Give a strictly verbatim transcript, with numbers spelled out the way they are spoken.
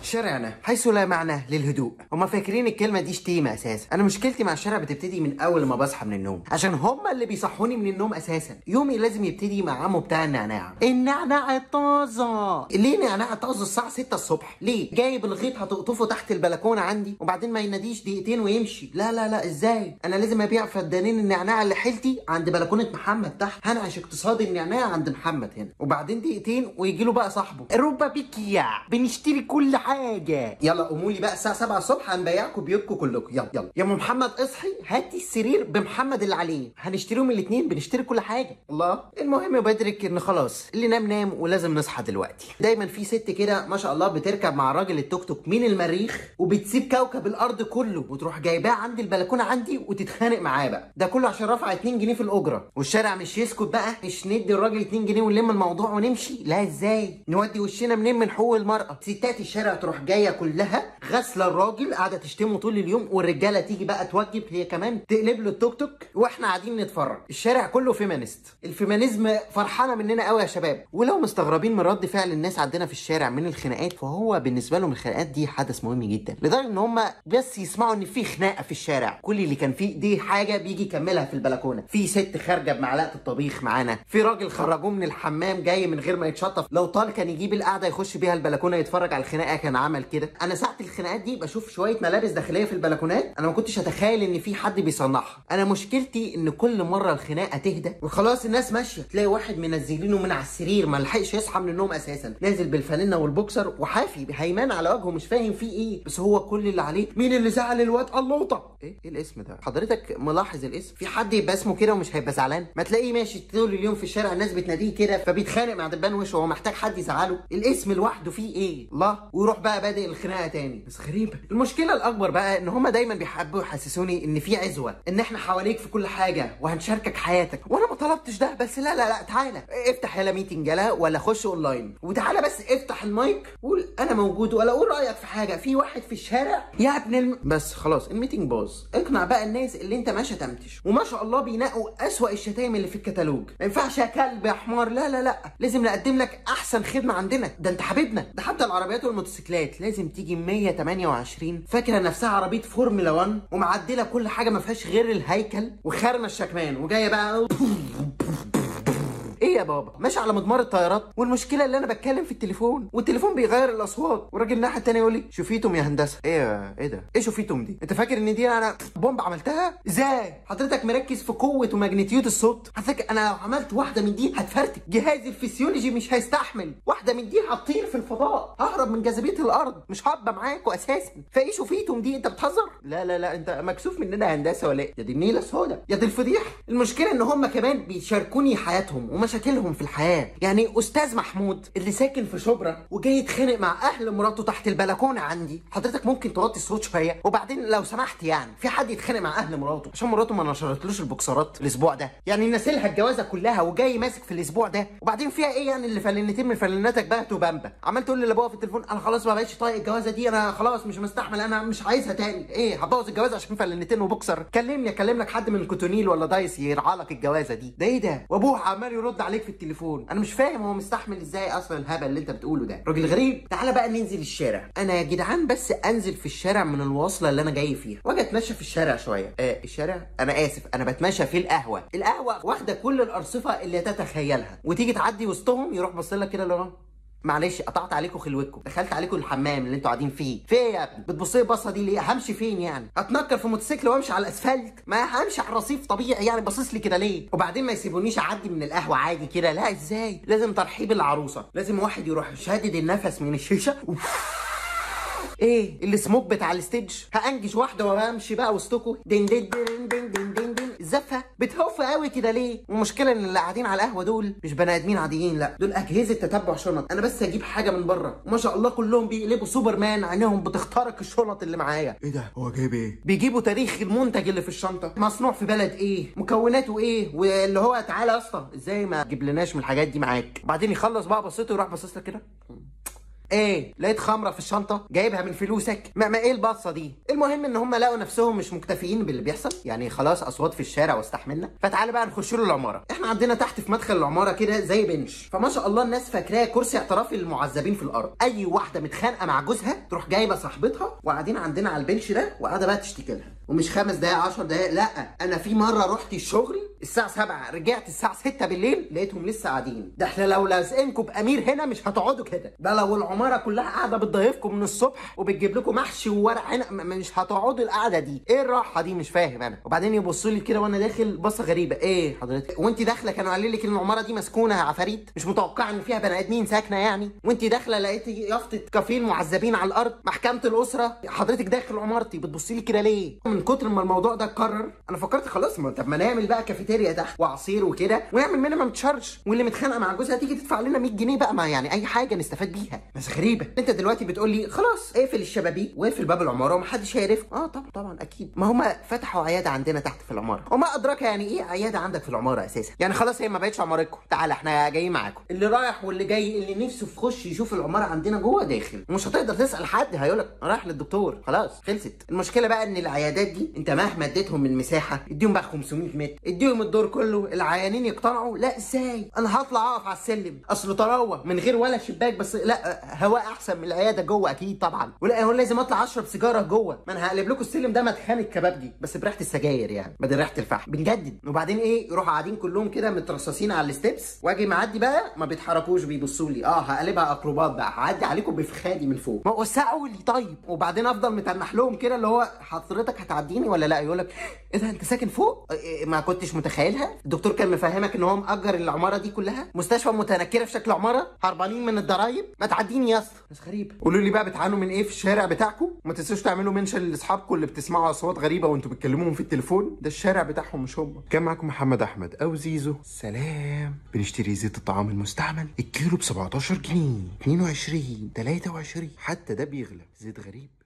شارعنا حيث لا معنى للهدوء. هما فاكرين الكلمه دي شتيمه اساسا. انا مشكلتي مع الشارع بتبتدي من اول ما بصحى من النوم، عشان هما اللي بيصحوني من النوم اساسا. يومي لازم يبتدي مع عمو بتاع النعناع، النعناع الطازه. ليه نعناع طازه الساعه ستة الصبح؟ ليه جايب الغيط هتقطفه تحت البلكونه عندي وبعدين ما يناديش دقيقتين ويمشي؟ لا لا لا، ازاي؟ انا لازم ابيع فدانين النعناع اللي حيلتي عند بلكونه محمد تحت، هنعش اقتصاد النعناع عند محمد هنا، وبعدين دقيقتين ويجي له بقى صاحبه الربا بيكيا بنشتري كل حاجه. يلا قوموا لي بقى الساعه سبعة الصبح هنبيعكم بيوتكم كلكم. يلا يلا يا ام محمد اصحي هاتي السرير بمحمد اللي عليه، هنشتريهم الاثنين بنشتري كل حاجه. الله. المهم بدرك ان خلاص اللي نام نام ولازم نصحى دلوقتي. دايما في ست كده ما شاء الله بتركب مع راجل التوك توك من المريخ وبتسيب كوكب الارض كله وتروح جايباه عند البلكونه عندي وتتخانق معاه بقى، ده كله عشان رفع اتنين جنيه في الاجره. والشارع مش يسكت بقى، مش ندي الراجل اتنين جنيه ونلم الموضوع ونمشي، لا ازاي؟ نودي وشنا منين من حقوق المراه؟ ستات الشارع تروح جايه كلها غاسله الراجل قاعده تشتمه طول اليوم، والرجاله تيجي بقى توجب هي كمان تقلب له التوك توك واحنا قاعدين نتفرج. الشارع كله فيمينست. الفيمينيزم فرحانه مننا قوي يا شباب. ولو مستغربين من رد فعل الناس عندنا في الشارع من الخناقات، فهو بالنسبه لهم الخناقات دي حدث مهم جدا، لدرجه ان هم بس يسمعوا ان في خناقه في الشارع كل اللي كان فيه دي حاجه بيجي يكملها في البلكونه. في ست خارجه بمعلقه الطبيخ معانا، في راجل خرجوه من الحمام جاي من غير ما يتشطف، لو طال كان يجيب القعده يخش بيها البلكونه يتفرج على الخناقه كان عمل كده. انا ساعه الخناقات دي بشوف شويه ملابس داخليه في البلكونات انا ما كنتش اتخيل ان في حد بيصنعها. انا مشكلتي ان كل مره الخناقه تهدى وخلاص الناس ماشيه تلاقي واحد منزلينه من على السرير ما لحقش يصحى من النوم اساسا، نازل بالفانلة والبوكسر وحافي هيمان على وجهه مش فاهم فيه ايه، بس هو كل اللي عليه مين اللي زعل الواد اللوطه. ايه ايه الاسم ده؟ حضرتك ملاحظ الاسم؟ في حد يبقى اسمه كده ومش هيبقى زعلان؟ ما تلاقيه ماشي طول اليوم في الشارع الناس بتناديه كده فبيتخانق مع دبان وشه، هو محتاج حد يزعله؟ الاسم لوحده فيه ايه؟ الله. ويروح بقى بادئ الخناقه تاني. بس غريبه. المشكله الاكبر بقى ان هم دايما بيحبوا يحسسوني ان في عزوه، ان احنا حواليك في كل حاجه وهنشاركك حياتك، وانا ما طلبتش ده. بس لا لا لا، تعالى افتح يلا ميتنج يلا ولا خش اونلاين، وتعالى بس افتح المايك قول انا موجود ولا قول رايك في حاجه، في واحد في الشارع يا ابن الم... بس خلاص الميتنج باظ. اقنع بقى الناس اللي انت ما شتمتش، وما شاء الله بينقوا اسوأ الشتايم اللي في الكتالوج. ما ينفعش يا كلب يا حمار، لا لا لا، لازم نقدم لك احسن خدمه عندنا، ده انت حبيبنا. ده حتى العربيات والموتوسيكلات لازم تيجي مية وتمانية وعشرين فاكره نفسها عربيه فورمولا واحد ومعدله كل حاجه ما فيهاش غير الهيكل وخارمه الشكمان وجايه بقى ايه يا بابا ماشي على مضمار الطيارات. والمشكله اللي انا بتكلم في التليفون والتليفون بيغير الاصوات، والراجل الناحيه الثانيه يقول لي شوفيتم يا هندسه. ايه ايه ده؟ ايه شوفيتم دي؟ انت فاكر ان دي انا بومب عملتها؟ ازاي حضرتك مركز في قوه وماجنتيود الصوت؟ حضرتك انا لو عملت واحده من دي هتفرتك، جهازي الفسيولوجي مش هيستحمل. واحده من دي هتطير في الفضاء، ههرب من جاذبيه الارض، مش هبقى معاكوا اساسا. فايه شوفيتم دي؟ انت بتهزر؟ لا لا لا، انت مكسوف مننا هندسه ولا ايه؟ يا دي النيله السوداء يا دي الفضيح. المشكله ان هم كمان بيشاركوني حياتهم ومشاكلهم في الحياه. يعني استاذ محمود اللي ساكن في شبرا وجاي يتخانق مع اهل مراته تحت البلكونه عندي، حضرتك ممكن توطي الصوت شويه؟ وبعدين لو سمحت يعني في حد يتخانق مع اهل مراته عشان مراته ما نشرتلوش البوكسرات الاسبوع ده؟ يعني ناسلها الجوازه كلها وجاي ماسك في الاسبوع ده؟ وبعدين فيها ايه يعني اللي فلنتين من فلناتك بهتوا بامبا؟ عمال تقول لابوها في التليفون انا خلاص ما بقتش طايق الجوازه دي، انا خلاص مش مستحمل، انا مش عايزها تاني. ايه هبوظ الجوازه عشان فلنتين وبوكسر؟ كلمني اكلم لك حد من كوتونيل ولا دايس يرعى لك الجوازه دي. ده ايه ده؟ وابوها عمال يرد عليك في التليفون، انا مش فاهم هو مستحمل ازاي اصلا الهبل اللي انت بتقوله ده. راجل غريب. تعالى بقى ننزل الشارع. انا يا جدعان بس انزل في الشارع من الواصله اللي انا جاي فيها واجي اتمشى في الشارع شويه. آه الشارع انا اسف انا بتمشى في القهوه. القهوه واخده كل الارصفه اللي تتخيلها، وتيجي تعدي وسطهم يروح بص لك كده اللي معلش قطعت عليكم خلوتكم، دخلت عليكم الحمام اللي انتوا قاعدين فيه. فين يا ابني؟ بتبص لي البصه دي ليه؟ همشي فين يعني؟ اتنكر في موتوسيكل وامشي على الاسفلت؟ ما همشي على الرصيف طبيعي يعني، باصص لي كده ليه؟ وبعدين ما يسيبونيش اعدي من القهوه عادي كده؟ لا ازاي؟ لازم ترحيب العروسه، لازم واحد يروح شادد النفس من الشيشه ايه السموك بتاع الستيج، هانجش واحده وامشي بقى وسطكم دين دين دين دين دين دين دين. الزفه بتهف قوي كده ليه؟ والمشكله ان اللي قاعدين على القهوه دول مش بني ادمين عاديين، لا دول اجهزه تتبع شنط. انا بس اجيب حاجه من بره وما شاء الله كلهم بيقلبوا سوبرمان، عينيهم بتخترق الشنط اللي معايا. ايه ده؟ هو جايب ايه؟ بيجيبوا تاريخ المنتج اللي في الشنطه، مصنوع في بلد ايه، مكوناته ايه، واللي هو تعالى يا اسطى ازاي ما تجيب لناش من الحاجات دي معاك. بعدين يخلص بقى بصيته يروح باصص لك كده ايه لقيت خمره في الشنطه جايبها من فلوسك؟ ما, ما ايه البصه دي؟ المهم ان هم لقوا نفسهم مش مكتفيين باللي بيحصل، يعني خلاص اصوات في الشارع واستحملنا، فتعالى بقى نخش له العماره. احنا عندنا تحت في مدخل العماره كده زي بنش، فما شاء الله الناس فاكراه كرسي اعترافي للمعذبين في الارض. اي واحده متخانقه مع جوزها تروح جايبه صاحبتها وقاعدين عندنا على البنش ده وقاعده بقى تشتكي لها. ومش خمس دقايق عشر دقايق، لا انا في مره رحت الشغل الساعه سبعة رجعت الساعه ستة بالليل لقيتهم لسه قاعدين. ده احنا لو لازقينكم بامير هنا مش هتقعدوا كده، ده لو العماره كلها قاعده بتضيفكم من الصبح وبتجيب لكم محشي وورق عنب مش هتقعدوا القعده دي. ايه الراحه دي؟ مش فاهم انا. وبعدين يبصوا لي كده وانا داخل بصه غريبه، ايه حضرتك وانت داخله كانوا قايلين لك ان العماره دي مسكونه عفاريت؟ مش متوقعه ان فيها بني ادمين ساكنه يعني؟ وانت داخله لقيتي يافطه كافيه المعذبين على الارض، محكمه الاسره، حضرتك داخل عمارتي بتبصي لي كده ليه؟ من كتر ما الموضوع ده اتكرر انا فكرت خلاص، ما طب ما نعمل بقى كافيتيريا تحت وعصير وكده ونعمل مينيمم تشارج، واللي متخانقه مع جوزها تيجي تدفع لنا مية جنيه بقى، ما يعني اي حاجه نستفاد بيها. بس غريبه انت دلوقتي بتقول لي خلاص اقفل الشبابيك واقفل باب العماره ومحدش هيعرف. اه طبعا طبعا اكيد، ما هم فتحوا عياده عندنا تحت في العماره، وما ادراك يعني ايه عياده عندك في العماره اساسا؟ يعني خلاص هي ما بقتش عمارتكم، تعالى احنا جايين معاكم. اللي رايح واللي جاي اللي نفسه يخش يشوف العماره عندنا جوه داخل، مش هتقدر تسال حد، هيقولك رايح للدكتور خلاص خلصت. المشكله بقى ان العيادات دي انت مهما اديتهم من مساحه، اديهم بقى خمسمية متر، اديهم الدور كله، العيانين يقتنعوا؟ لا ازاي؟ انا هطلع اقف على السلم اصل طراوه من غير ولا شباك، بس لا هواء احسن من العياده جوه اكيد طبعا، ولا هو لازم اطلع اشرب سيجاره جوه؟ ما انا هقلب لكم السلم ده مدخن الكبابجي بس بريحه السجاير يعني بدل ريحه الفحم، بنجدد. وبعدين ايه يروحوا قاعدين كلهم كده مترصصين على الستبس، واجي معدي بقى ما بيتحركوش بيبصوا لي، اه هقلبها اكروبات بقى، هعدي عليكم بفخادي من فوق. ما وسعوا لي طيب. وبعدين افضل متنح لهم كده اللي هو حضرتك هتعديني ولا لا؟ يقول لك ايه ده انت ساكن فوق؟ إيه ما كنتش متخيلها؟ الدكتور كان مفهمك ان هو مأجر العماره دي كلها مستشفى متنكره في شكل عماره، هربانين من الضرايب؟ ما تعديني يا اسطى. بس غريبه. قولوا لي بقى بتعانوا من ايه في الشارع بتاعكم؟ ما تنسوش تعملوا منشن لاصحابكم اللي بتسمعوا اصوات غريبه وانتوا بتكلموهم في التليفون، ده الشارع بتاعهم مش هم. كان معاكم محمد احمد او زيزو، سلام. بنشتري زيت الطعام المستعمل الكيلو ب سبعتاشر جنيه، اتنين وعشرين، تلاتة وعشرين، حتى ده بيغلى، زيت غريب.